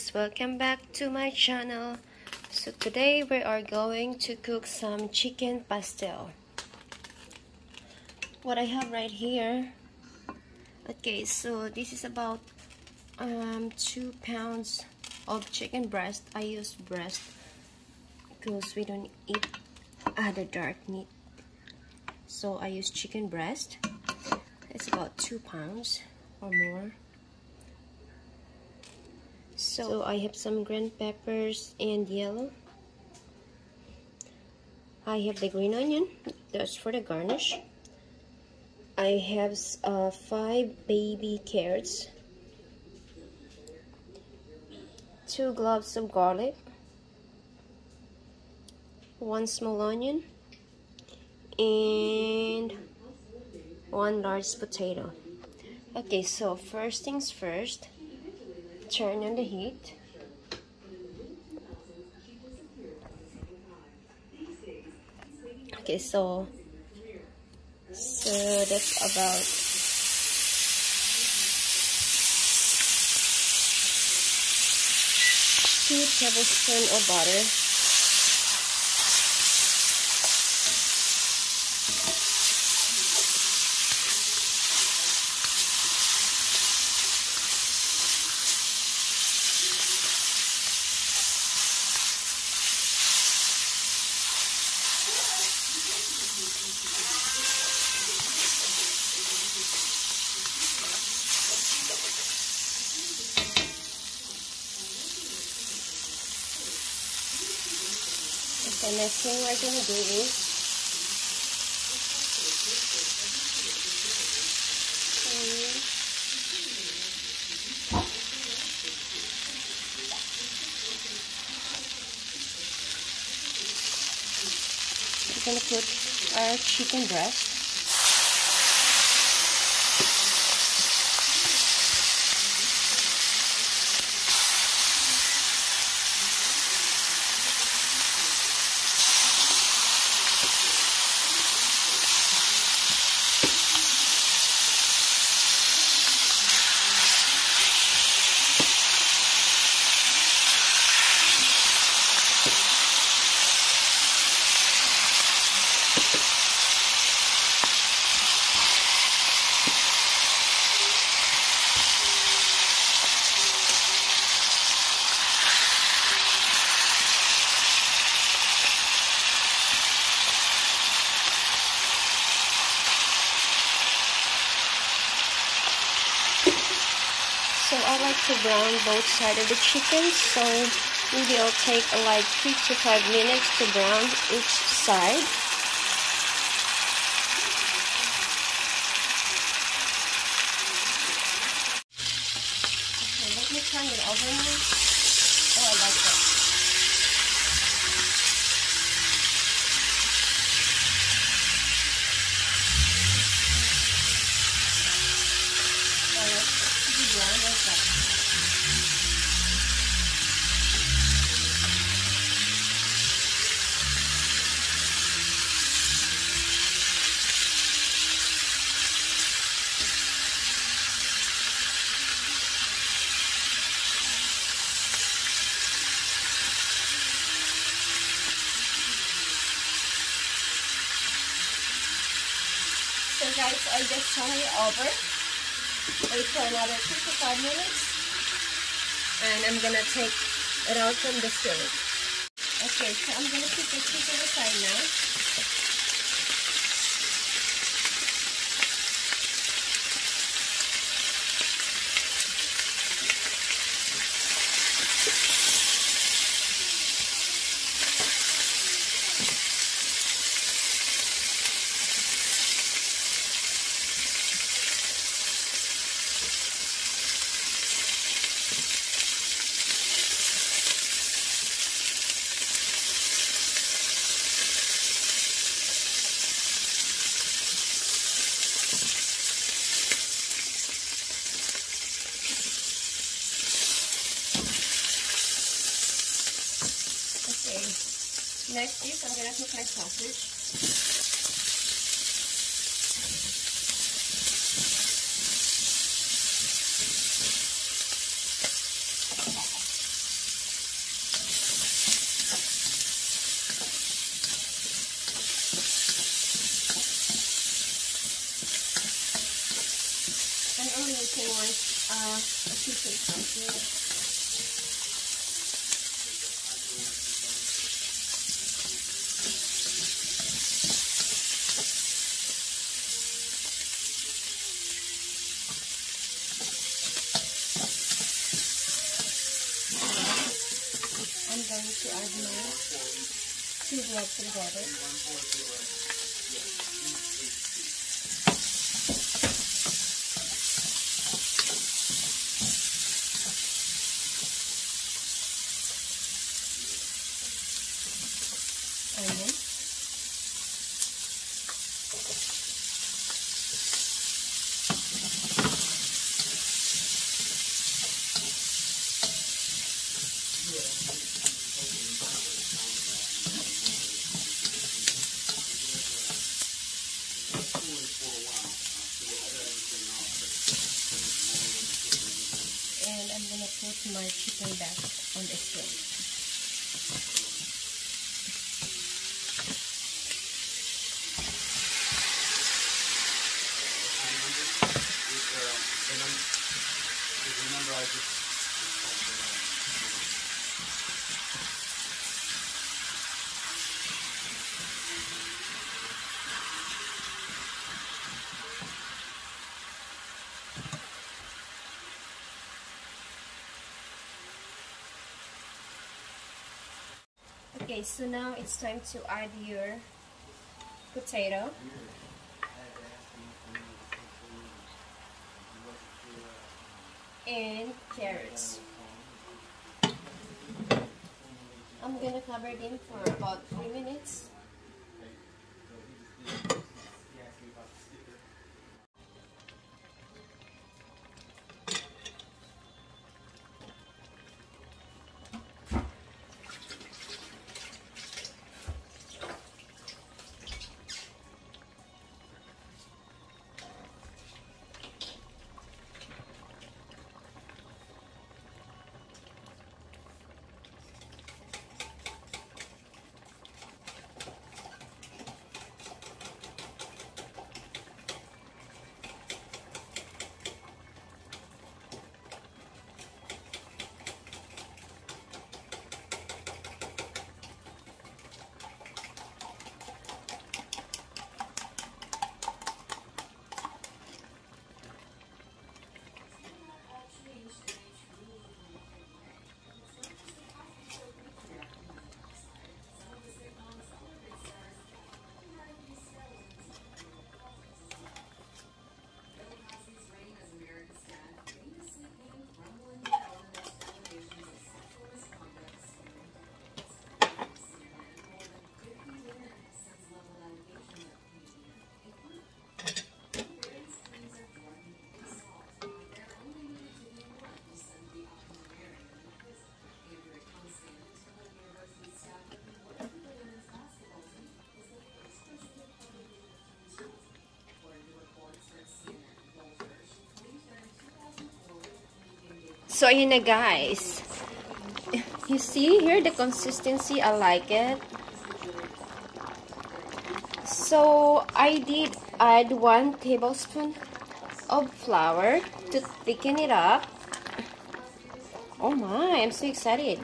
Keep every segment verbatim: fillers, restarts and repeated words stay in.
guys, welcome back to my channel. So today we are going to cook some chicken pastel. What I have right here, okay, so this is about um, two pounds of chicken breast. I use breast because we don't eat other dark meat, so I use chicken breast. It's about two pounds or more. So I have some green peppers and yellow. I have the green onion, that's for the garnish. I have uh, five baby carrots, two cloves of garlic, one small onion, and one large potato. Okay, so first things first, turn on the heat. Okay, so so that's about two tablespoons of butter. The next thing we're going to do is we're going to put our chicken breast. So I like to brown both sides of the chicken, so maybe it'll take uh, like three to five minutes to brown each side. Okay, let me turn it over now. Oh, I like that. Brown like that. So guys, I just turn it over. Wait for another two to five minutes, and I'm gonna take it out from the skillet. Okay, so I'm gonna put the chicken aside now. Next is I'm gonna cook my sausage. uh, a chicken pastel. I'm going to add my two blocks together. Onion. And I'm gonna put my chicken back on the stove. Okay, so now it's time to add your potato. And carrots. I'm gonna cover them for about three minutes. So ayun na guys. You see here the consistency, I like it. So I did add one tablespoon of flour to thicken it up. Oh my, I'm so excited.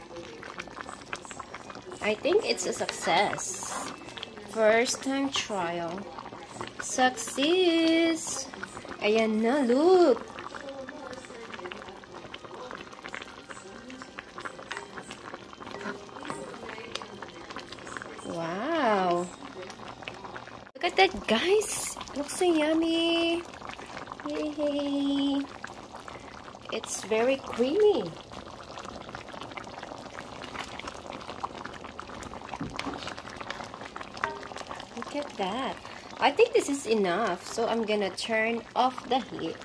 I think it's a success. First time trial. Success! Ayan na, look! Wow! Look at that, guys! Looks so yummy! Yay! It's very creamy. Look at that. I think this is enough, so I'm gonna turn off the heat.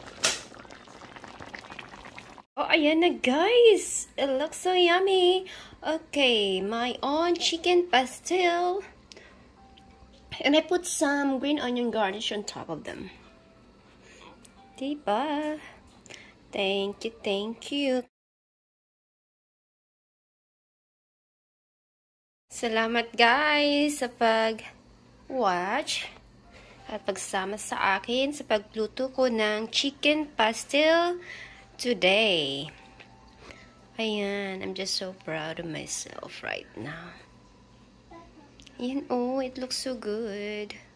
Oh, ayan na guys! It looks so yummy! Okay, my own chicken pastel. And I put some green onion garnish on top of them. Diba? Thank you, thank you. Salamat guys sa pag-watch. at pagsama sa akin sa pagluto ko ng chicken pastel today. Ayan, I'm just so proud of myself right now. Ayan, oh, it looks so good.